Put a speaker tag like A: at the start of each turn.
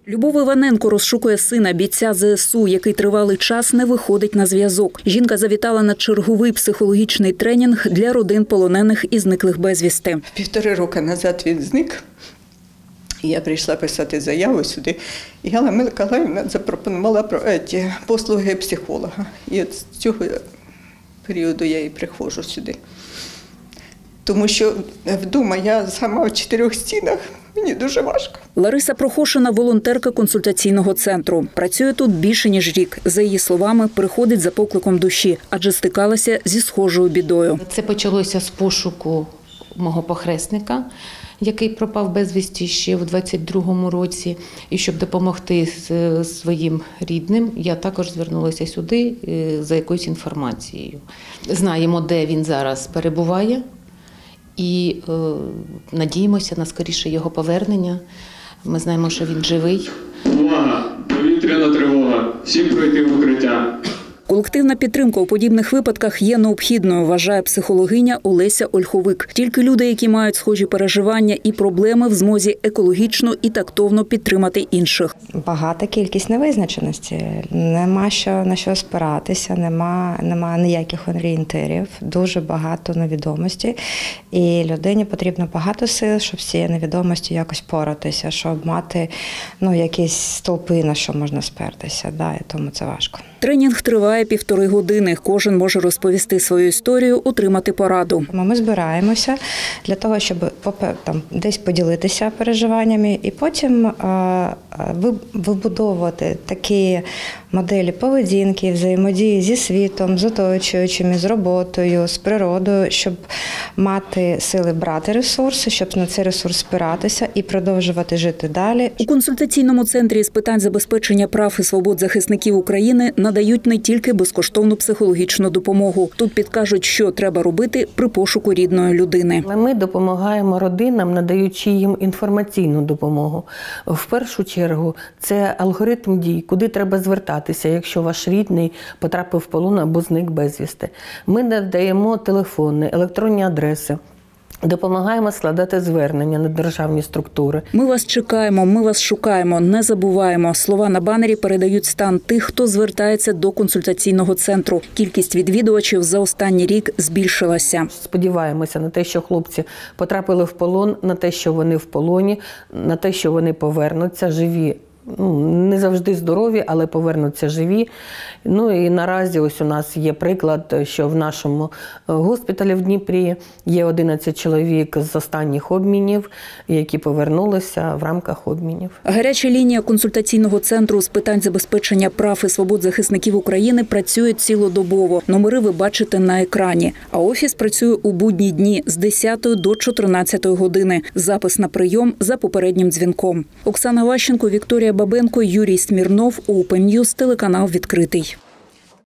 A: Любов Іваненко розшукує сина бійця ЗСУ, який тривалий час не виходить на зв'язок. Жінка завітала на черговий психологічний тренінг для родин полонених і зниклих безвісти.
B: 1,5 роки назад він зник. Я прийшла писати заяву сюди. І Галина Миколаївна запропонувала послуги психолога. І от з цього періоду я і приходжу сюди. Тому що вдома я сама в 4 стінах, мені дуже важко.
A: Лариса Прохошина – волонтерка консультаційного центру. Працює тут більше, ніж рік. За її словами, приходить за покликом душі, адже стикалася зі схожою бідою.
C: Це почалося з пошуку мого похресника, який пропав безвісті ще в 22-му році. І щоб допомогти своїм рідним, я також звернулася сюди за якоюсь інформацією. Знаємо, де він зараз перебуває. І надіємося на скоріше його повернення. Ми знаємо, що він живий.
D: Увага! Повітряна тривога! Всім пройти в укриття!
A: Колективна підтримка у подібних випадках є необхідною, вважає психологиня Олеся Ольховик. Тільки люди, які мають схожі переживання і проблеми, в змозі екологічно і тактовно підтримати інших.
E: Багата кількість невизначеності. Нема на що спиратися, нема ніяких орієнтирів, дуже багато невідомості. І людині потрібно багато сил, щоб з цією невідомістю якось поратися, щоб мати якісь стовпи, на що можна спертися. І тому це важко.
A: Тренінг триває 1,5 години. Кожен може розповісти свою історію, отримати пораду.
E: Ми збираємося для того, щоб десь поділитися переживаннями і потім вибудовувати такі моделі поведінки, взаємодії зі світом, з оточуючими, з роботою, з природою, щоб мати сили брати ресурси, щоб на цей ресурс спиратися і продовжувати жити далі.
A: У консультаційному центрі з питань забезпечення прав і свобод захисників України надають не тільки безкоштовну психологічну допомогу. Тут підкажуть, що треба робити при пошуку рідної людини.
F: Ми допомагаємо родинам, надаючи їм інформаційну допомогу. В першу чергу це алгоритм дій, куди треба звертатися, якщо ваш рідний потрапив в полон або зник безвісти. Ми надаємо телефони, електронні адреси. Допомагаємо складати звернення на державні структури.
A: Ми вас чекаємо, ми вас шукаємо, не забуваємо. Слова на банері передають стан тих, хто звертається до консультаційного центру. Кількість відвідувачів за останній рік збільшилася.
F: Сподіваємося на те, що хлопці потрапили в полон, на те, що вони в полоні, на те, що вони повернуться живі. Не завжди здорові, але повернуться живі. І наразі ось у нас є приклад, що в нашому госпіталі в Дніпрі є 11 чоловік з останніх обмінів, які повернулися в рамках обмінів.
A: Гаряча лінія консультаційного центру з питань забезпечення прав і свобод захисників України працює цілодобово. Номери ви бачите на екрані. А офіс працює у будні дні з 10 до 14 години. Запис на прийом за попереднім дзвінком. Оксана Ващенко, Вікторія Бабенко, Юрій Смірнов, Open News, телеканал «Відкритий».